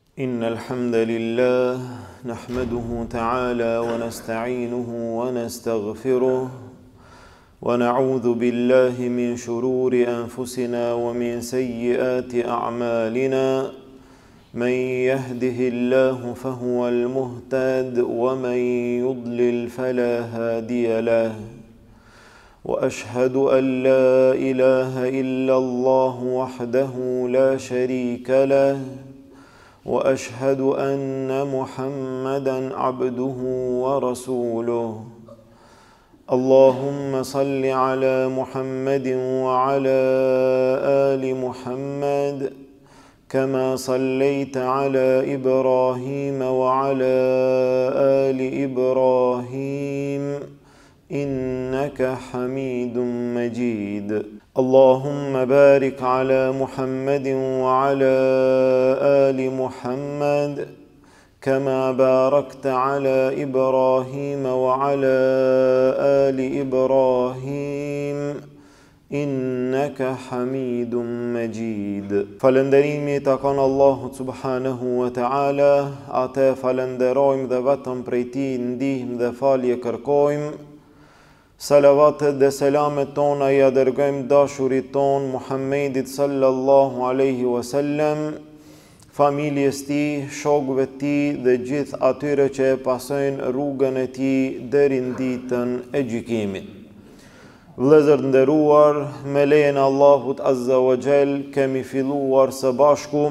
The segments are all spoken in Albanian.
إن الحمد لله نحمده تعالى ونستعينه ونستغفره ونعوذ بالله من شرور أنفسنا ومن سيئات أعمالنا. من يهده الله فهو المهتد ومن يضلل فلا هادي له. وأشهد أن لا إله إلا الله وحده لا شريك له، وأشهد أن محمدًا عبده ورسوله. اللهم صل على محمد وعلى آل محمد كما صليت على إبراهيم وعلى آل إبراهيم إنك حميد مجيد. اللهم بارك على محمد وعلى آل محمد كما باركت على إبراهيم وعلى آل إبراهيم إنك حميد مجيد. Falënderimi takon Allahut subhanahu wa ta'ala, atë falenderojmë dhe vetëm prej tij ndihmë dhe falje kërkojmë. Salavatet dhe selamet tona ja dërgojmë dashurit ton Muhammedit sallallahu alaihi wasallam, familjes tij, shokëve tij dhe gjithë atyre që e pasojnë rrugën e tij deri në ditën e gjykimit. Vëllezër nderuar, me lejen e Allahut azza wa jall kemi filluar së bashku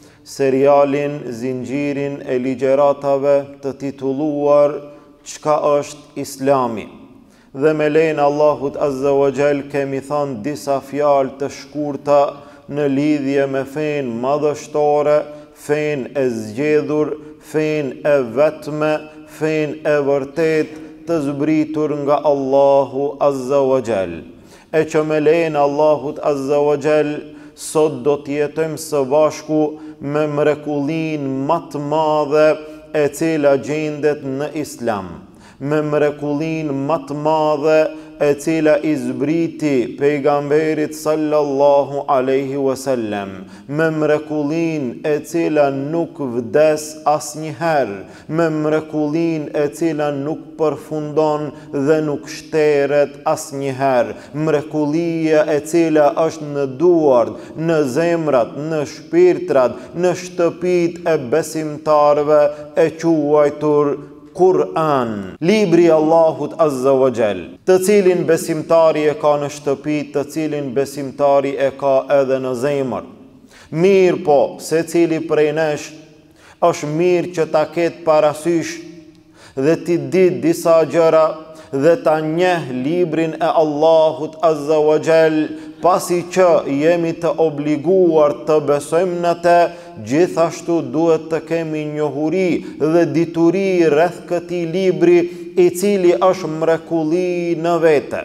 serialin, zinxhirin e ligjëratave të titulluar Çka është Islami? Dhe me lejen e Allahut azza wa jall kemi thënë disa fjalë të shkurta në lidhje me fenë madhështore, fenë e zgjedhur, fenë e vetme, fenë e vërtet të zbritur nga Allahu azza wa jall. E që me lejen e Allahut azza wa jall sot do të jetojmë së bashku me mrekullinë më të madhe e cila gjendet në Islam, me mrekullinë më të madhe e cila i zbriti pejgamberit sallallahu alaihi wasallam, me mrekullinë e cila nuk vdes asnjëherë, me mrekullinë e cila nuk përfundon dhe nuk shteret asnjëherë, mrekullia e cila është në duart, në zemrat, në shpirtrat, në shtëpitë e besimtarëve, e quajtur Kur'an, libri Allahut azza wa jall, të cilin besimtari e ka në shtëpi, të cilin besimtari e ka edhe në zemër. Mirë po, se cili prej nesh është mirë që ta ketë parasysh dhe ti ditë disa gjëra dhe ta njeh librin e Allahut azza wa jall, pasi që jemi të obliguar të besojmë në te, gjithashtu duhet të kemi njohuri dhe dituri rreth këtij libri i cili është mrekulli në vete.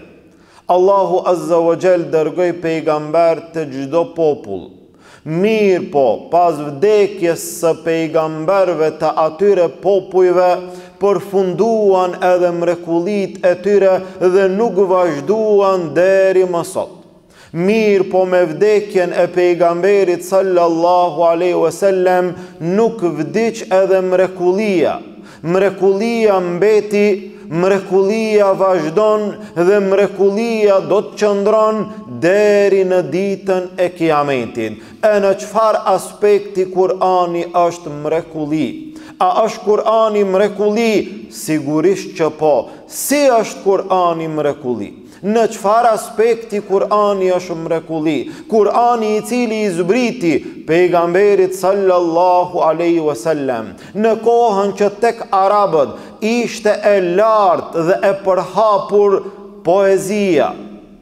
Allahu azza wa jall dërgoi pejgamber të çdo popull. Mirë po, pas vdekjes së pejgamberëve të atyre popujve, përfunduan edhe mrekullitë e tyre dhe nuk vazhduan deri më sot. Mirë po, me vdekjen e pejgamberit sallallahu alaihi wasallam nuk vdiq edhe mrekullia. Mrekullia mbeti, mrekullia vazhdon dhe mrekullia do të qëndron deri në ditën e Kiametit. E në çfarë aspekti Kur'ani është mrekulli? A është Kur'ani mrekulli? Sigurisht që po. Si është Kur'ani mrekulli? Në çfarë aspekti Kur'ani është mrekulli? Kur'ani i cili i zbriti pejgamberit sallallahu alaihi wasallam në kohën që tek arabët ishte e lartë dhe e përhapur poezia.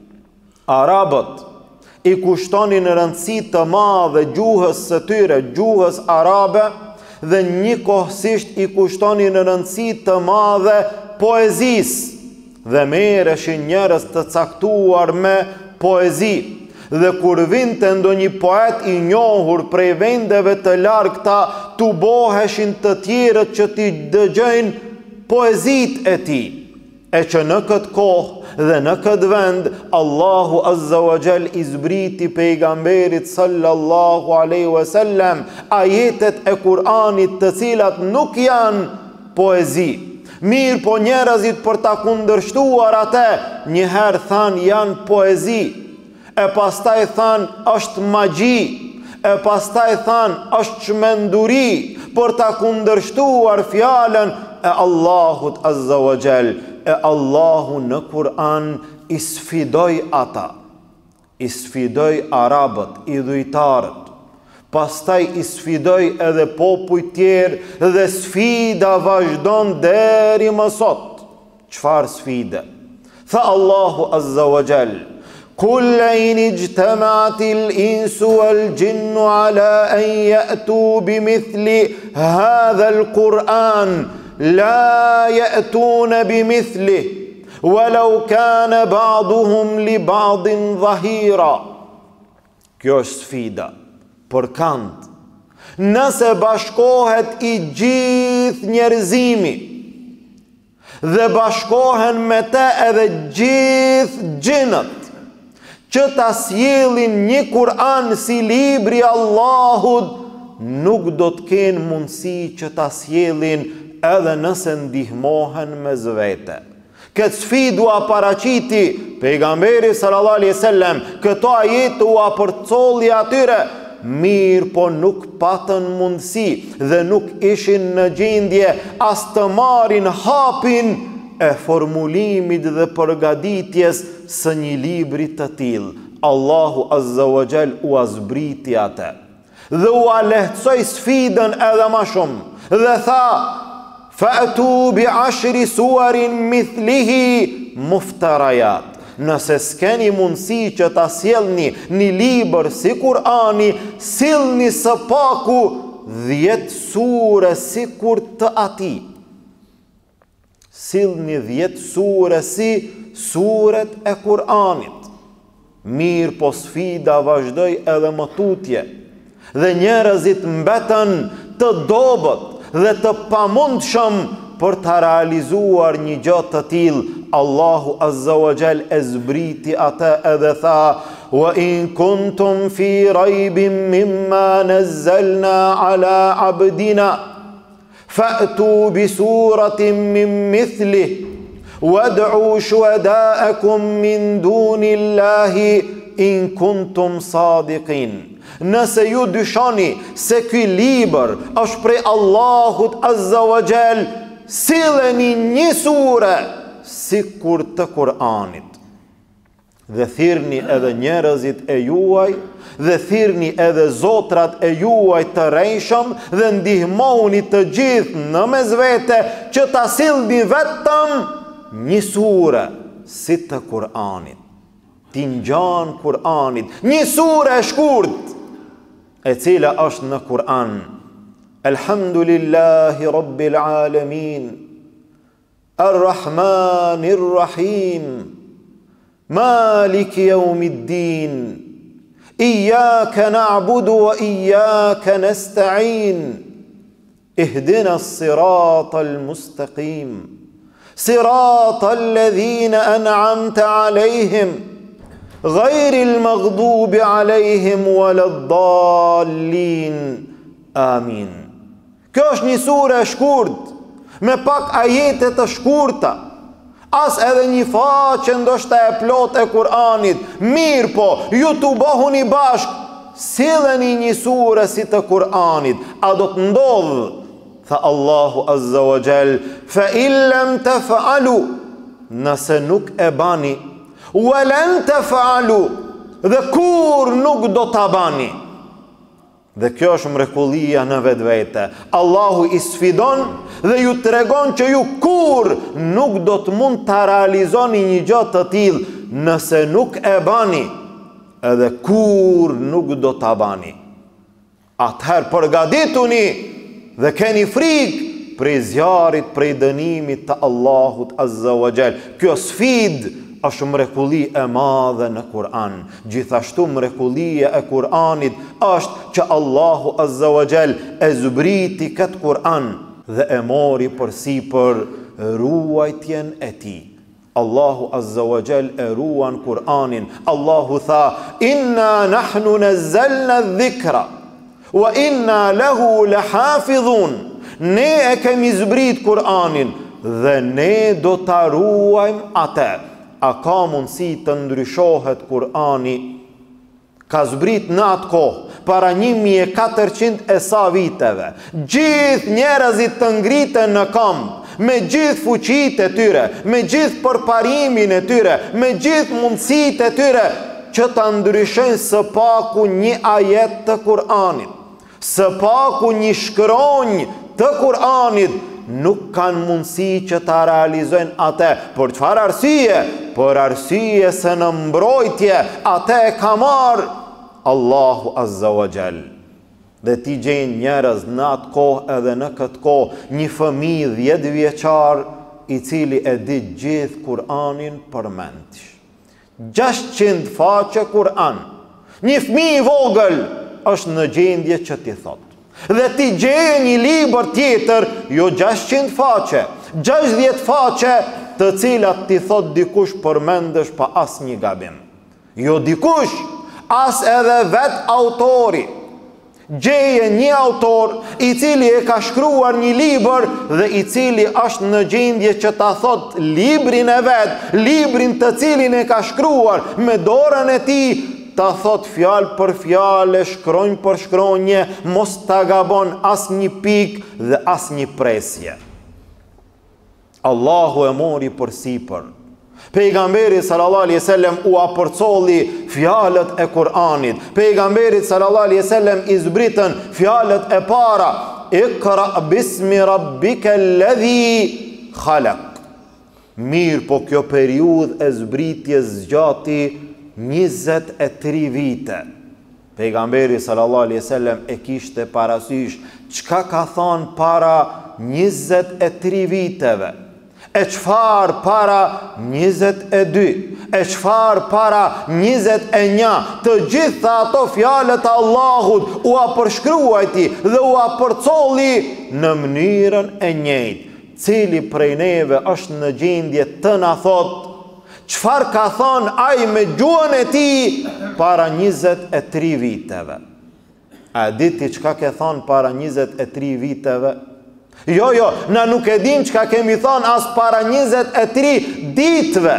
Arabët i kushtonin rëndësi të madhe gjuhës së tyre, gjuhës arabe, dhe njëkohësisht i kushtonin rëndësi të madhe poezisë, dhe merreshin njerëz të caktuar me poezi. Dhe kur vinte ndonjë poet i njohur prej vendeve të largta, tuboheshin të tjerët që t'i dëgjojnë poezitë e tij. E që në këtë kohë dhe në këtë vend, Allahu Azza wa Jall i zbriti pejgamberit sallallahu alaihi wasallam ajetet e Kur'anit të cilat nuk janë poezi. Mirë po njerëzit për ta kundërshtuar atë, njëherë thanë janë poezi, e pastaj thanë është magji, e pastaj thanë është çmenduri, për ta kundërshtuar fjalën e Allahut Azza wa Jall. E Allahu në Kur'an i sfidoi ata, i sfidoi arabët, idhujtarët, pastaj i sfidoi edhe popuj tjerë dhe sfida vazhdon deri më sot. Çfarë sfide? Tha Allahu Azza wa Jall: "Kull in ijtama'atil insu wal jinnu ala an ya'tu bimithli hadha al-Qur'an la ya'tuna bimithlihi walau kana ba'duhum li ba'din dhahira." Kjo është sfida për kant. Nëse bashkohet i gjithë njerëzimi dhe bashkohen me te edhe gjithë gjinët që ta sjellin një Kur'an si libri Allahut, nuk do të kenë mundësi që ta sjellin edhe nëse ndihmohen me zvete. Këtë sfidu a paraqiti pejgamberi sallallahu alaihi wasallam, këto ajete u apërcolli atyre, mirë po nuk patën mundësi dhe nuk ishin në gjendje as të marrin hapin e formulimit dhe përgatitjes së një libri të tillë. Allahu Azza wa Jall u azbriti atë dhe u lehtësoi sfidën edhe më shumë dhe tha: "Fa'tu bi 10 suwarin mithlihi muftarayat." Nëse s'keni mundësi që ta sjellni një libër si Kur'ani, sillni së paku 10 sure sikur të atij. Sillni 10 sure si suret e Kur'anit. Mirë po sfida vazhdoi edhe më tutje dhe njerëzit mbetën të dobët dhe të pamundshëm për të realizuar një gjë të tillë. Allahu Azza wa Jall e zbriti atë edhe tha: "Wa in kuntum fi raybin mimma nazzalna ala abdina fa'tu bi suratin min mithlihi wad'u shuhada'akum min dunillahi in kuntum sadiqin." Nëse ju dyshoni se ky libër është prej Allahut Azza wa Jall, silleni një sure sikur të Kur'anit dhe thirrni edhe njerëzit e juaj dhe thirrni edhe zotrat e juaj të rejshëm dhe ndihmoni të gjithë në mesvete që ta sillni vetëm një sure si të Kur'anit. Ti ngjan Kur'anit, një sure e shkurt e cila është në Kur'an: "Elhamdulillahi Rabbil Alamin, Ar-Rahmanir Rahim, Maliki Yawmiddin, Iyyaka na'budu wa iyyaka nasta'in, Ihdina as-siratal mustaqim, Siratal ladhina an'amta 'alayhim, Ghayril maghdubi 'alayhim waladdallin." Amin. Kjo është një sure e shkurt me pak ajete të shkurta, as edhe një faqe ndoshta e plot e Kur'anit. Mirë po, ju të bëhuni bashk, silleni një sure si të Kur'anit. A do të ndodhë? Tha Allahu Azza wa Jall: "Fa illam taf'alu", nëse nuk e bani, "wa lan taf'alu", dhe kur nuk do ta bani. Dhe kjo është mrekullia në vetvete. Allahu i sfidon dhe ju tregon që ju kur nuk do të mund të realizoni një gjë të tillë nëse nuk e bani, edhe kur nuk do ta bani. Atëherë përgatituni dhe keni frikë prej zjarit, prej dënimit të Allahut Azza wa Jall. Kjo sfidë është mrekulli e madhe në Kur'an. Gjithashtu mrekullia e Kur'anit është që Allahu Azza wa Jall e zbriti këtë Kur'an dhe e mori përsipër ruajtjen e tij. Allahu Azza wa Jal e ruan Kur'anin. Allahu tha: inna nahnu nazzalna dhikra wa inna lahu lahafidhun. Ne e kemi zbrit Kur'anin dhe ne do ta ruajmë atë. A ka mundësi të ndryshohet Kur'ani? Ka zbrit në atë kohë, para 1400 e sa viteve. Gjithë njerëzit të ngriten në kamp, me gjithë fuqitë e tyre, me gjithë përparimin e tyre, me gjithë mundësitë e tyre, që ta ndryshojnë së paku një ajet të Kur'anit, së paku një shkronjë të Kur'anit, nuk kanë mundësi që ta realizojnë atë. Për çfarë arsye? Për arsye se në mbrojtje atë e ka marrë Allahu Azza wa Jal. Dhe ti gjen njerëz në atë kohë edhe në këtë kohë, një fëmijë 10 vjeçar i cili e di gjithë Kur'anin përmend. 600 faqe Kur'an. Një fëmijë i vogël është në gjendje që ti thot. Dhe ti gjen një libër tjetër, jo 600 faqe, 60 faqe, të cilat ti thot dikush përmendesh pa asnjë gabim. Jo dikush, as edhe vet autori. Gjeje një autor i cili e ka shkruar një libër dhe i cili është në gjendje që ta thot librin e vet, librin të cilin e ka shkruar me dorën e tij, ta thot fjalë për fjalë, shkronjë për shkronje, mos ta gabon as një pikë dhe as një presje. Allahu e mori për sipër. Pejgamberi sallallahu alaihi wasallam u apërcolli fjalët e Kur'anit. Pejgamberi sallallahu alaihi wasallam i zbritën fjalët e para: Iqra bismi rabbika alladhi khalaq. Mirë, po kjo periudhë e zbritjes zgjati 23 vite. Pejgamberi sallallahu alaihi wasallam e kishte parasysh çka ka thënë para 23 viteve. E qfar para 22, e qfar para 21, të gjitha ato fjalët Allahut u apërshkruajti dhe u apërcolli në mënyrën e njëjtë. Cili prej neve është në gjendje të na thot qfar ka thonë ai me gjuhën e tij para 23 viteve? A diti çka ke thonë para 23 viteve? Jo, na nuk e dim çka kemi thonë as para 23 ditëve.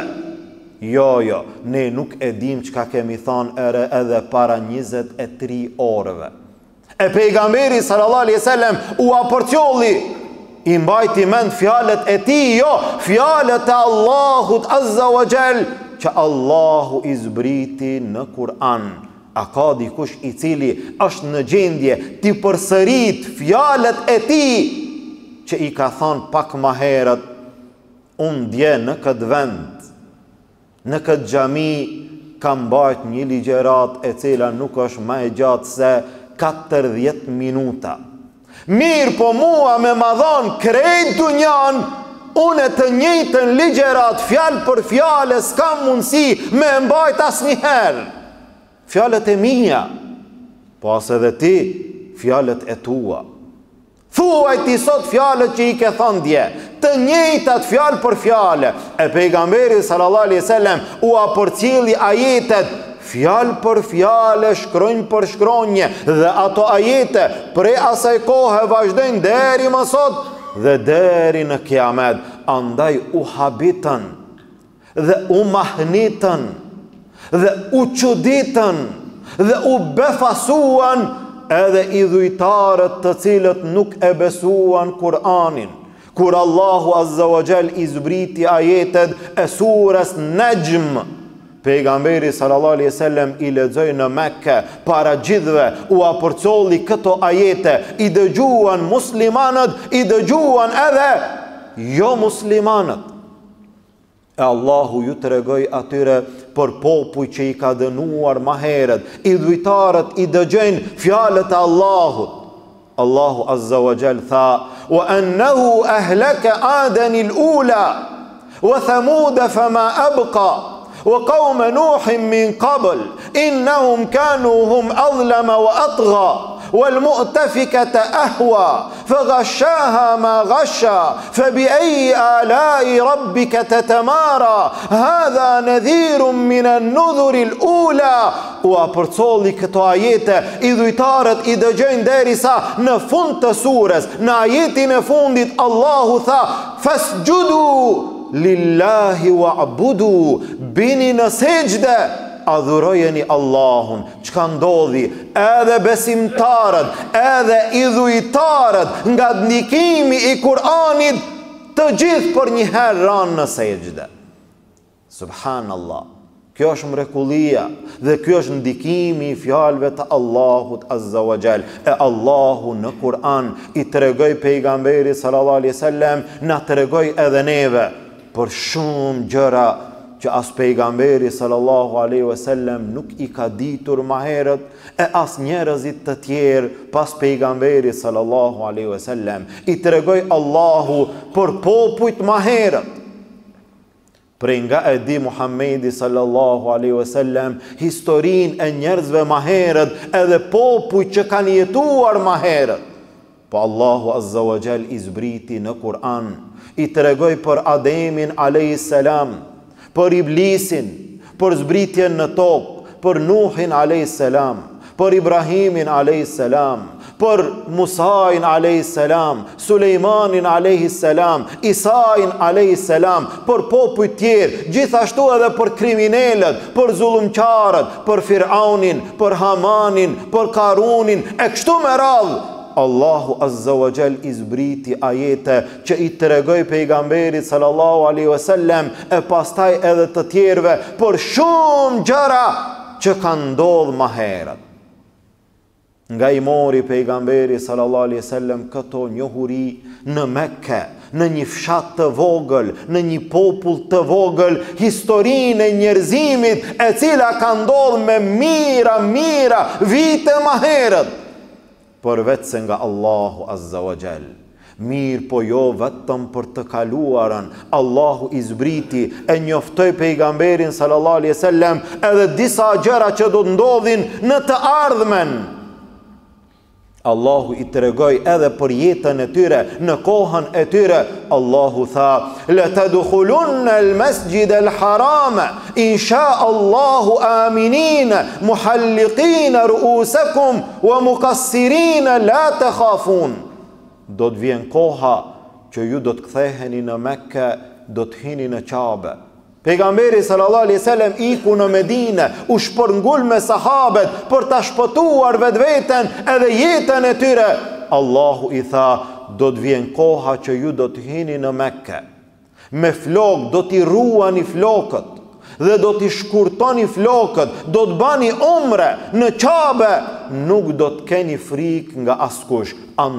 Jo, ne nuk e dim çka kemi thonë edhe para 23 orëve. E pejgamberi sallallahu alaihi wasallam u apërcolli, i mbajti mend fjalët e tij, jo fjalët e Allahut Azza wa Jal, që Allahu i zbriti në Kur'an. A ka dikush i cili është në gjendje t'i përsërit fjalët e tij që i ka thonë pak ma herët? Unë dje në këtë vend, në këtë xhami, kam bajt një ligjerat e cila nuk është ma e gjatë se 40 minuta. Mirë, po mua me ma dhonë krejt dunjan, unë e të njëjtën ligjerat, fjalë për fjalë, s'kam mundësi me mbajt asnjëherë. Fjalët e mia, po as edhe ti, fjalët e tua. Thuaj ti sot fjalët që i ke thënë dje, të njëjtat fjalë për fjalë. E pejgamberi sallallahu alaihi wasallam u apërcjelli ajetet fjalë për fjalë, shkronjë për shkronje, dhe ato ajete prej asaj kohe vazhdojnë deri më sot dhe deri në kiamet. Andaj u habitën dhe u mahnitën dhe u çuditën dhe u befasuan edhe idhujtarët të cilët nuk e besuan Kur'anin. Kur Allahu Azza wa Jal i zbriti ajetet e surës Najm, pejgamberi sallallahu alaihi wasallam i lexoi në Mekke para gjithëve, u apërcolli këto ajete, i dëgjuan muslimanët, i dëgjuan edhe jo muslimanët. E Allahu ju tregoi atyre për popull që i ka dënuar ma herët. Idhujtarët i dëgjojnë fjalët e Allahut. Allahu Azza wa Jal tha: wa annahu ahlaka adan al-ula wa thamud fama abqa wa qaum nuh min qabl innahum kanu hum adlama wa atgha والمؤتفكة أهوى فغشاها ما غشا فبأي آلاء ربك تتمارى هذا نذير من النذر الأولى. U apërcolli këto ajete, idhujtarët i dëgjojnë derisa në fund të surës, në ajetin e fundit Allahu tha fasjudu lillahi wa'budu, bini në sejdë, adhurojeni Allahun. Çka ndodhi? Edhe besimtarët, edhe idhujtarët nga ndikimi i Kur'anit të gjithë për një herë ranë në sejdë. Subhanallah. Kjo është mrekullia dhe kjo është ndikimi i fjalëve të Allahut Azza wa Jall. E Allahu në Kur'an i tregoi pejgamberit sallallahu alaihi wasallam, na tregoi edhe neve për shumë gjëra që as pejgamberi sallallahu alaihi wasallam nuk i ka ditur më herët e as njerëzit të tjerë pas pejgamberit sallallahu alaihi wasallam. I tregoi Allahu për popujt më herët. Prej nga e di Muhammedi sallallahu alaihi wasallam historinë e njerëzve më herët edhe popujt që kanë jetuar më herët. Po Allahu Azza wa Jall i zbriti në Kur'an, i tregoi për Ademin alayhis salam, për Iblisin, për zbritjen në tokë, për Nuhin alayhis salam, për Ibrahimin alayhis salam, për Musain alayhis salam, Sulejmanin alayhis salam, Isain alayhis salam, për popujt tjerë, gjithashtu edhe për kriminalët, për zullumqtarët, për Firaunin, për Hamanin, për Karunin, e kështu me radhë. Allahu Azza wa Jall i zbriti ajete që i tregoi pejgamberit sallallahu alaihi wasallam e pastaj edhe të tjerëve për shumë gjëra që kanë ndodhur më herët. Nga i mori pejgamberi sallallahu alaihi wasallam këto njohuri në Mekke, në një fshat të vogël, në një popull të vogël, historinë e njerëzimit e cila ka ndodhur me mira vite më herët, përveç se nga Allahu Azza wa Jall. Mirë po jo vetëm për të kaluarën. Allahu i zbriti e njoftoi pejgamberin sallallahu alaihi wasallam edhe disa gjëra që do të ndodhin në të ardhmen. Allahu i tregoi edhe për jetën e tyre, në kohën e tyre. Allahu tha: "La tadkhulunna al-masjid al-haram insha Allahu aminin muhalliqin ru'usakum wa muqassirin la takhafun." Do të vjen koha që ju do të ktheheni në Mekke, do të hini në Kabe. Pejgamberi sallallahu alaihi wasallam iku në Medinë, u shpërngul me sahabët për ta shpëtuar vetveten edhe jetën e tyre. Allahu i tha: do të vjen koha që ju do të hini në Mekke. Me flok do t'i ruani flokët dhe do t'i shkurtoni flokët, do të bani umre në Kabe, nuk do të keni frikë nga askush. A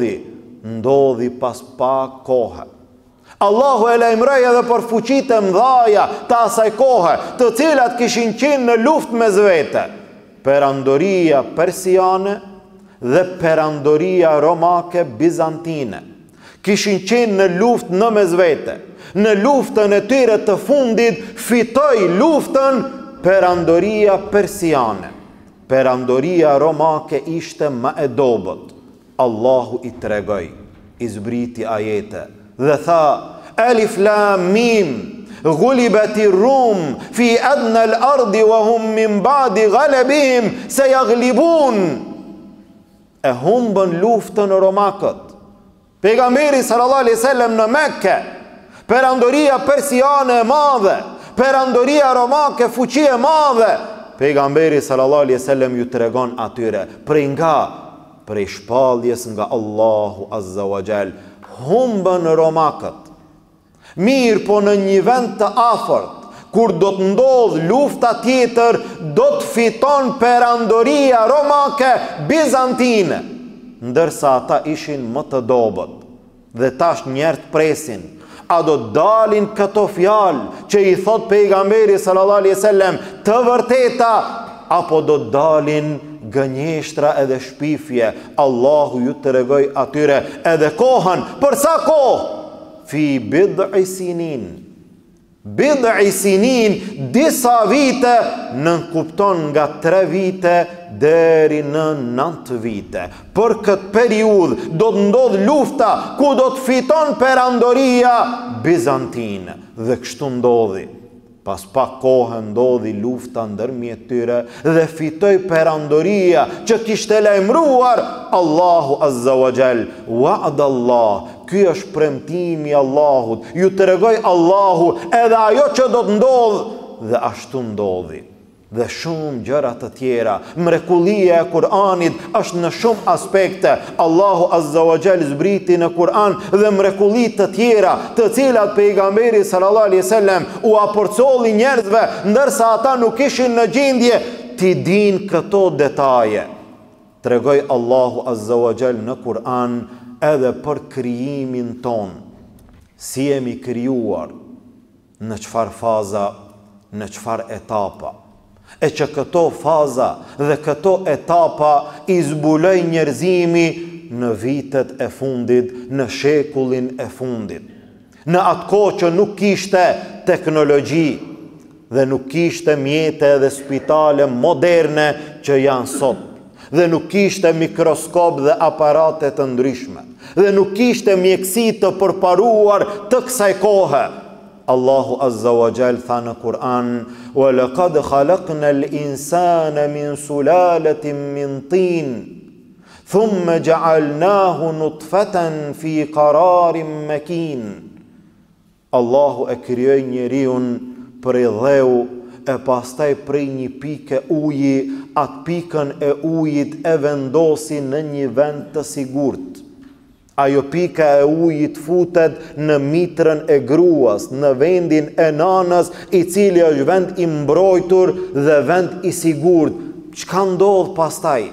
ndodhi pas pak kohë. Allahu e lajmëroi edhe për fuqitë e mëdha të asaj kohe, të cilat kishin qenë në luftë mes vete. Perandoria persiane dhe perandoria romake bizantine kishin qenë në luftë në mes vete. Në luftën e tyre të fundit fitoi luftën perandoria persiane. Perandoria romake ishte më e dobët. Allahu i tregoi, i zbriti ajete dhe tha: Alif Lam Mim Gulibati Rum fi adna al-ardi wa hum min ba'di ghalabihim sayaglibun. E humbën luftën romakët. Pejgamberi sallallahu alaihi wasallam në Mekke, perandoria persiane e madhe, perandoria romake fuqi e madhe. Pejgamberi sallallahu alaihi wasallam ju tregon atyre prej shpalljes nga Allahu Azza wa Jall, humbën romakët. Mirë, po në një vend të afërt, kur do të ndodh lufta tjetër, do të fiton perandoria romake bizantine, ndërsa ata ishin më të dobët. Dhe tash njerëzit presin, a do të dalin këto fjalë që i thot pejgamberi sallallahu alaihi wasallam të vërteta, apo do të dalin gënjeshtra edhe shpifje. Allahu ju tregoi atyre edhe kohën, për sa kohë? Fi bid'i sinin, Bid'i sinin, disa vite, nënkupton nga 3 vite deri në 9 vite. Për këtë periudhë do të ndodh lufta ku do të fiton perandoria bizantine. Dhe kështu ndodhi. Pas pak kohë ndodhi lufta ndërmjet tyre dhe fitoi perandoria që kishte lajmëruar Allahu Azza wa Jall. Wa'da Allah. Ky është premtimi i Allahut. Ju tregoi Allahu edhe ajo që do të ndodhë dhe ashtu ndodhi. Dhe shumë gjëra të tjera. Mrekullia e Kur'anit është në shumë aspekte. Allahu Azza wa Jall zbriti në Kur'an dhe mrekulli të tjera, të cilat pejgamberi sallallahu alaihi wasallam u aportolli njerëzve, ndërsa ata nuk ishin në gjendje të dinë këto detaje. Tregoi Allahu Azza wa Jall në Kur'an edhe për krijimin ton. Si jemi krijuar, në çfarë faza, në çfarë etapa. E që këto faza dhe këto etapa i zbuloi njerëzimi në vitet e fundit, në shekullin e fundit. Në atë kohë që nuk kishte teknologji dhe nuk kishte mjete dhe spitale moderne që janë sot, dhe nuk kishte mikroskop dhe aparate të ndryshme, dhe nuk kishte mjeksi të përparuar të kësaj kohe. Allahu Azza wa Jall tha në Kur'an: "Wa laqad khalaqna al-insana min sulalatin min tin, thumma ja'alnahu nutfatan fi qararin makin." Allahu e krijoi njeriu prej dheu e pastaj prej një pike uji, atë pikën e ujit e vendosi në një vend të sigurt. Ajo pika e ujit futet në mitrën e gruas, në vendin e nanës, i cili është vend i mbrojtur dhe vend i sigurt. Çka ndodh pastaj?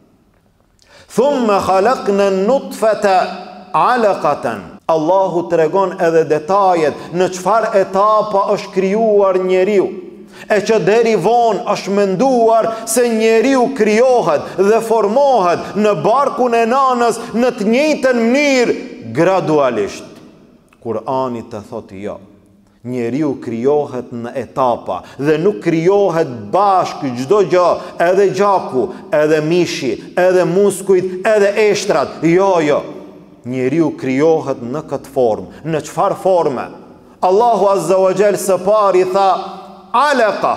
Thumma khalaqna an-nutfata 'alaqatan. Allahu tregon edhe detajet në çfarë etapa është krijuar njeriu. E që deri vonë është menduar se njeriu krijohet dhe formohet në barkun e nanës në të njëjtën mënyrë gradualisht. Kur'ani të thotë jo. Njeriu krijohet në etapa dhe nuk krijohet bashkë çdo gjë, edhe gjaku, edhe mishi, edhe muskujt, edhe eshtrat. Jo. Njeriu krijohet në këtë formë. Në çfarë forme? Allahu Azza wa Jall së pari tha alaqa.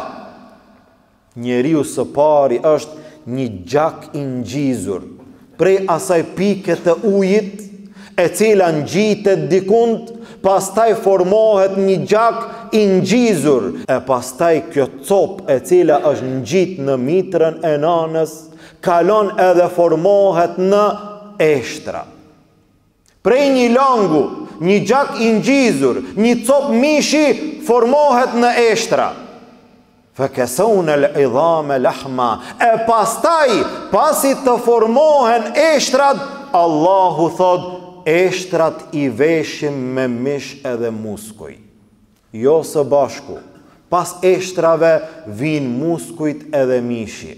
Njeriu së pari është një gjak i ngjizur prej asaj pike të ujit e cila ngjitet dikund, pastaj formohet një gjak i ngjizur e pastaj kjo copë e cila është ngjit në mitrën e nanës kalon edhe formohet në eshtra. Prej një langu, një gjak i ngjizur, një copë mishi formohet në eshtra. Fekesone l'idhame lahma. E pastaj, pasi të formohen eshtrat, Allahu thot, eshtrat i veshim me mish edhe muskuj. Jo së bashku. Pas eshtrave vin muskujt edhe mishi.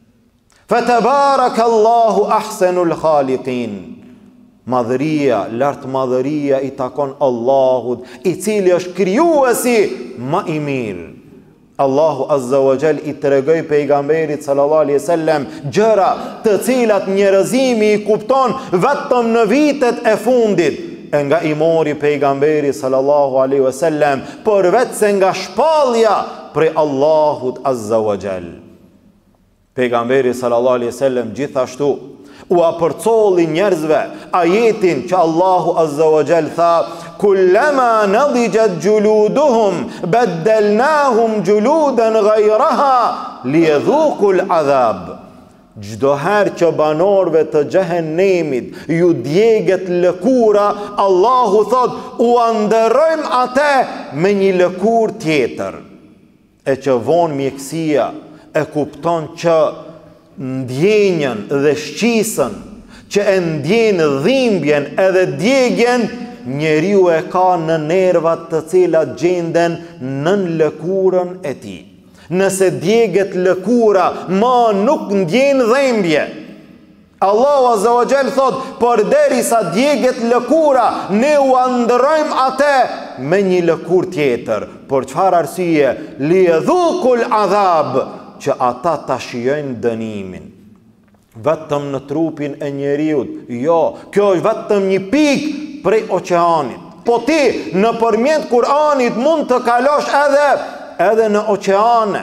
Fetebarakallahu ahsenul khaliqin. Madhëria, lartë madhëria i takon Allahut, i cili është krijuesi më i mirë. Allahu Azza wa Jall i tregoi pejgamberit sallallahu alaihi wasallam gjëra të cilat njerëzimi i kupton vetëm në vitet e fundit. E nga i mori pejgamberi sallallahu alaihi wasallam përveç se nga shpallja prej Allahut Azza wa Jall. Pejgamberi sallallahu alaihi wasallam gjithashtu u apërcolli njerëzve ajetin që Allahu Azza wa Jall tha: "Kullama nadijat juluduhum baddalnahum juludan ghayraha liyadhuqul adhab." Çdo herë që banorëve të xhehenemit ju djeget lëkura, Allahu thot: "U andërrojmë atë me një lëkurë tjetër." E që vonë mjekësia e kupton që ndjenjën dhe shqisën që e ndjenë dhimbjen edhe djegjen, njeriu e ka në nervat të cilat gjenden nën lëkurën e tij. Nëse djeget lëkura, ma nuk ndjen dhimbje. Allahu Azza wa Jall thot, por derisa djeget lëkura, ne u androjmë atë me një lëkur tjetër. Por çfarë arsye? Liyadhuqul adhab, që ata ta shijojnë dënimin. Vetëm në trupin e njeriut. Jo, kjo është vetëm një pikë prej oqeanit. Po ti në përmjet Kur'anit mund të kalosh edhe në oqeane,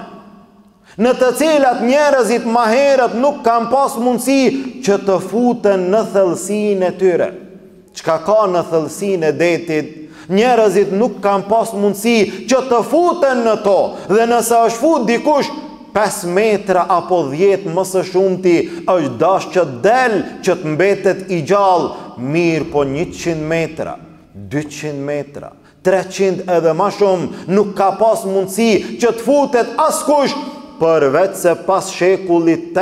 në të cilat njerëzit ma herët nuk kanë pas mundësi që të futen në thellësinë e tyre. Çka ka në thellësinë e detit, njerëzit nuk kanë pas mundësi që të futen në to. Dhe nëse është fut dikush 5 metra apo 10 më së shumti, është dash që del që të mbetet i gjallë. Mirë, po 100 metra, 200 metra, 300 edhe ma shumë, nuk ka pas mundësi që të futet askush, përveç se pas shekullit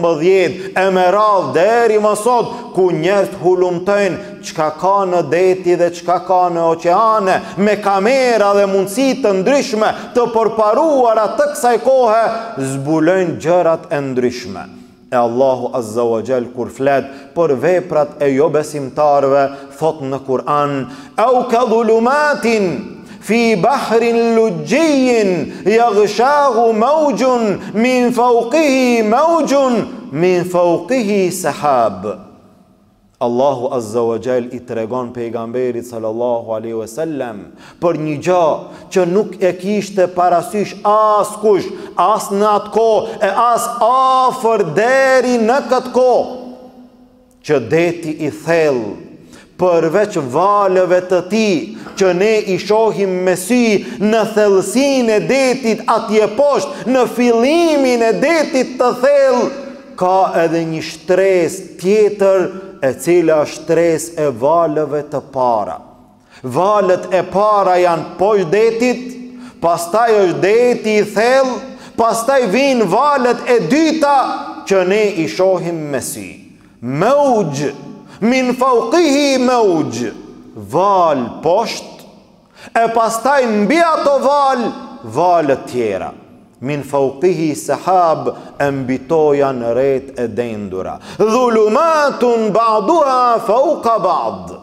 18 e me radhë deri më sot, ku njerëzit hulumtojnë çka ka në deti dhe çka ka në oqeane, me kamera dhe mundësi të ndryshme të përparuara të kësaj kohe, zbulojnë gjërat e ndryshme. E Allahu Azza wa Jall kur flet për veprat e jo besimtarve, thot në Kur'an: "Au ka dhulumatin fi bahrin lujjin yaghshahu mawjun min fawqihi mawjun min fawqihi sahab." Allahu Azza wa Jall i tregon pejgamberit sallallahu alaihi wasallam për një gjë që nuk e kishte parasysh askush, as në atë kohë e as afër deri në këtë kohë, që deti i thellë, përveç valëve të tij që ne i shohim me sy në thellësinë e detit atje poshtë, në fillimin e detit të thellë, ka edhe një shtresë tjetër, e cila është shtresë e valëve të para. Valët e para janë poshtë detit, pastaj është deti i thellë, pastaj vinë valët e dyta që ne i shohim me sy. Mawj min fawqihi mawj, val poshtë, e pastaj mbi ato valët tjera. Min fawqihi sahab, e mbi to janë rret e dendura. Dhulumatun ba'duha fawqa ba'd,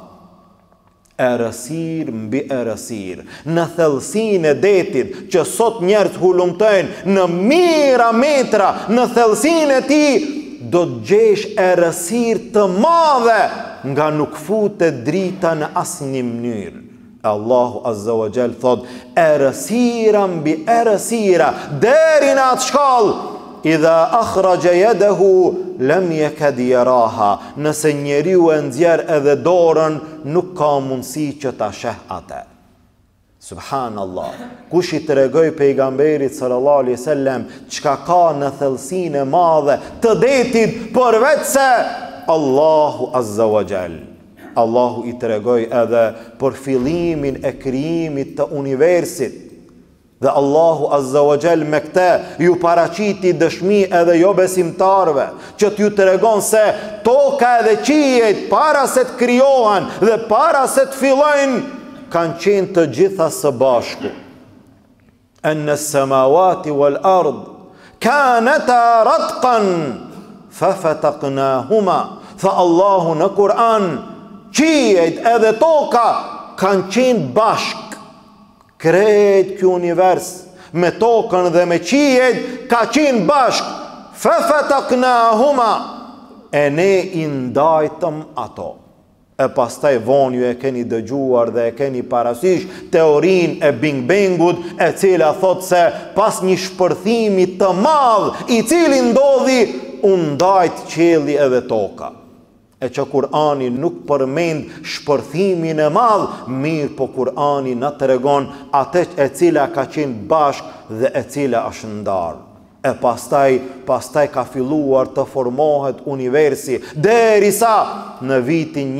erësir mbi erësir, në thellësinë e detit që sot njerëz hulumtojnë në mijëra metra në thellësinë e tij, do të gjesh erësir të madhe nga nuk futet drita në asnjë mënyrë. Allahu Azza wa Jall thot: erësira mbi erësira, deri në atë shkallë, idha akhraja yadahu lam yakad yaraha, nëse njeriu e nxjerr edhe dorën, nuk ka mundësi që ta sheh atë. Subhanallah, kush i tregoi pejgamberit sallallahu alaihi wasallam çka ka në thellësinë e madhe të detit përveç se Allahu Azza wa Jall. Allahu i tregoi edhe për fillimin e krijimit të universit. Dhe Allahu Azza wa Jall me këtë ju paraqiti dëshmi edhe jo besimtarve, që t'ju tregon se toka edhe qiejt para se të krijohen dhe para se të fillojnë, kanë qenë të gjitha së bashku. Anna as-samawati wal ard kanata ratqan fafataqnahuma. Tha Allahu në Kur'an, qiejt edhe toka kanë qenë bashk. Krejt kjo univers me tokën dhe me qiejt ka qenë bashk. Fafataqnahuma, e ne i ndajtëm ato. E pastaj vonë ju e keni dëgjuar dhe e keni parasysh teorinë e Big Bangut, e cila thot se pas një shpërthimi të madh i cili ndodhi, u ndajt qielli edhe toka. E që Kur'ani nuk përmend shpërthimin e madh, mirë po Kur'ani na tregon atë e cila ka qenë bashk dhe e cila është ndarë. E pastaj ka filluar të formohet universi, derisa në vitin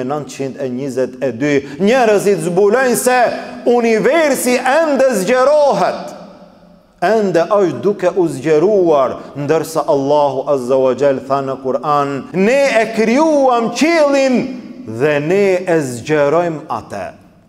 1922 njerëzit zbulojnë se universi ende zgjerohet. Ende është duke u zgjeruar, ndërsa Allahu Azza wa Jall tha në Kur'an: ne e krijuam qiellin dhe ne e zgjerojmë atë.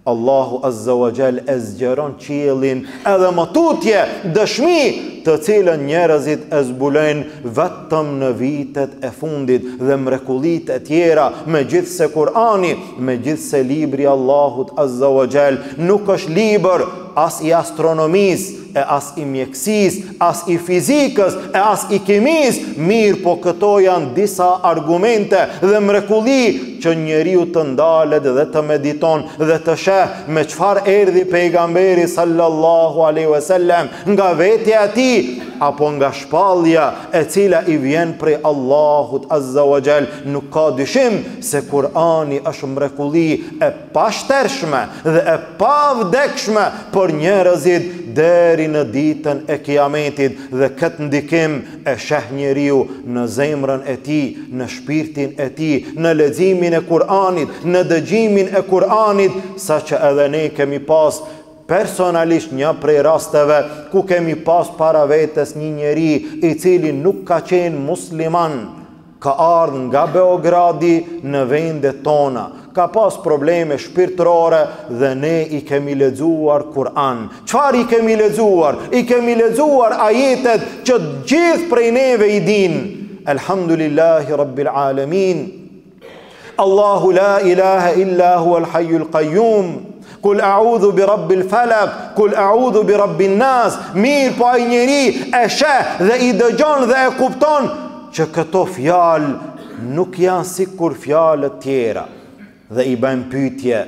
Allahu Azza wa Jall e zgjeron qiellin edhe më tutje dëshmi të cilën njerëzit e zbulojnë vetëm në vitet e fundit dhe mrekullitë e tjera, megjithse Kur'ani, megjithse libri Allahut Azza wa Jall nuk është libër as i astronomisë, e as i mjekësisë, as i fizikës, e as i kimisë, mirë po këto janë disa argumente dhe mrekulli që njeriu të ndalet dhe të mediton dhe të sheh me çfarë erdhi pejgamberi sallallahu alaihi wasallam nga vetja e tij apo nga shpallja e cila i vjen prej Allahut Azza wa Jall. Nuk ka dyshim se Kur'ani është mrekulli e pashtershme dhe e pavdekshme për njerëzit deri në ditën e Kiametit, dhe këtë ndikim e sheh njeriu në zemrën e tij, në shpirtin e tij, në leximin e Kur'anit, në dëgjimin e Kur'anit, saqë edhe ne kemi pas personalisht një prej rasteve ku kemi pas para vetes një njeri i cili nuk ka qenë musliman, ka ardhur nga Beogradi në vendet tona, ka pas probleme shpirtërore dhe ne i kemi lexuar Kur'an. Çfarë i kemi lexuar? I kemi lexuar ajetet që gjithë prej neve i din. Elhamdulillahi Rabbil Alamin. Allahu la ilaha illa huwal hayyul qayyum. Kul a'udhu bi rabbil falaq, kul a'udhu bi rabbin nas. Mirë po ai njeri e sheh dhe i dëgjon dhe e kupton që këto fjalë nuk janë sikur fjalët tjera, dhe i bën pyetje: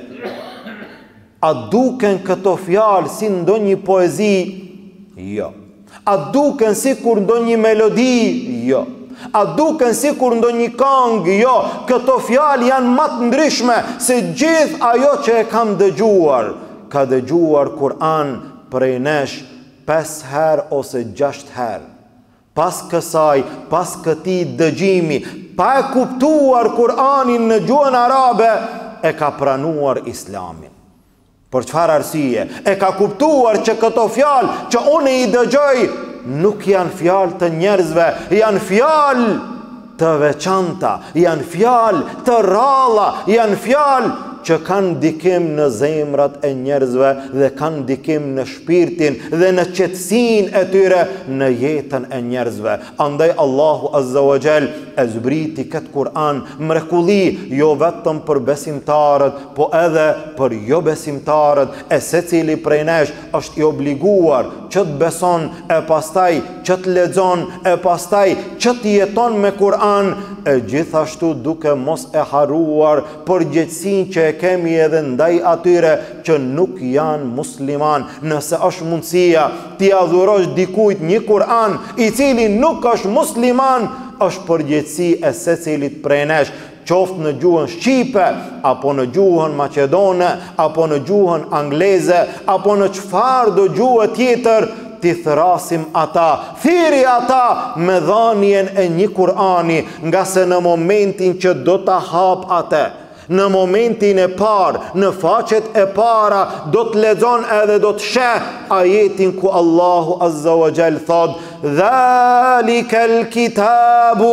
a duken këto fjalë si ndonjë poezi? Jo. A duken sikur ndonjë melodi? Jo. A duken sikur ndonjë këngë? Jo. Këto fjalë janë më të ndryshme se gjithë ajo që e kam dëgjuar. Ka dëgjuar Kur'an prej nesh 5 herë ose 6 herë. Pas kësaj, pas këtij dëgjimi, pa e kuptuar Kur'anin në gjuhën arabe, e ka pranuar Islamin. Për çfarë arsye? E ka kuptuar që këto fjalë që unë i dëgjoj nuk janë fjalë të njerëzve, janë fjalë të veçanta, janë fjalë të rralla, janë fjalë që kanë ndikim në zemrat e njerëzve dhe kanë ndikim në shpirtin dhe në qetësinë e tyre në jetën e njerëzve. Andaj Allahu Azza wa Jall e zbriti këtë Kur'an mrekulli jo vetëm për besimtarët, po edhe për jo besimtarët, e secili prej nesh është i obliguar që të beson, e pastaj që të lexon, e pastaj që të jeton me Kur'an, e gjithashtu duke mos e harruar përgjegjësinë që e kemi edhe ndaj atyre që nuk janë musliman. Nëse është mundësia ti adhurosh dikujt një Kur'an i cili nuk është musliman, është përgjegjësi e secilit prej nesh, qoftë në gjuhën shqipe, apo në gjuhën maqedone, apo në gjuhën angleze, apo në çfarë do gjuhë tjetër, ti thrasim ata, thiri ata me dhanjen e një Kur'ani, nga se në momentin që do ta hap atë, në momentin e parë, në faqet e para, do të lexon edhe do të sheh ajetin ku Allahu Azza wa Jall thot: "Dhalikal kitabu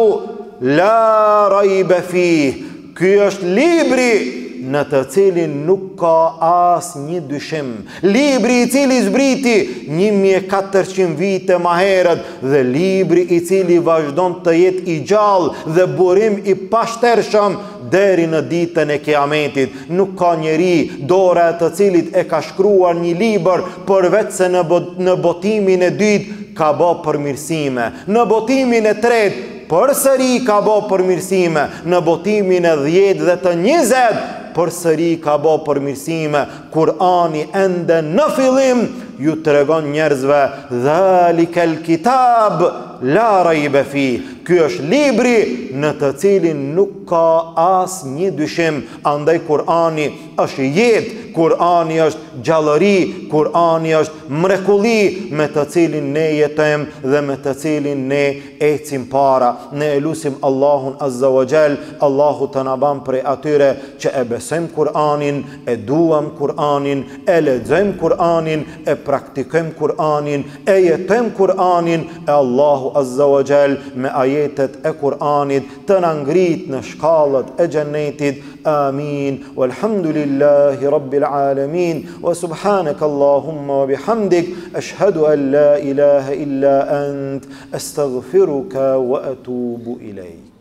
la rayba fih." Ky është libri në të cilin nuk ka as një dyshim. Libri i cili zbriti 1400 vite më herët dhe libri i cili vazhdon të jetë i gjallë dhe burim i pashtershëm deri në ditën e Kiametit. Nuk ka njeri dora e të cilit e ka shkruar një libër përveç se në botimin e dytë ka bë përmirësime, në botimin e tretë përsëri ka bë përmirësime, në botimin e 10 dhe të 20 përsëri ka bë përmirësime. Kur'ani ende në fillim ju tregon njerëzve: "Dhalikal kitab la rayba fi." Ky është libri në të cilin nuk ka as një dyshim. Andaj Kur'ani është jetë, Kur'ani është gjallëri, Kur'ani është mrekulli me të cilin ne jetojmë dhe me të cilin ne ecim para. Ne elusim Allahun Azza wa Jall, Allahu të na bën prej atyre që e besojmë Kur'anin, e duam Kur'anin, e lexojmë Kur'anin, e praktikojmë Kur'anin, e jetojmë Kur'anin, e Allahu Azza wa Jall me ajetet e Kur'anit të na ngrit në قالت أجنيتد آمين والحمد لله رب العالمين وسبحانك اللهم وبحمدك أشهد أن لا إله إلا أنت أستغفرك وأتوب إليك.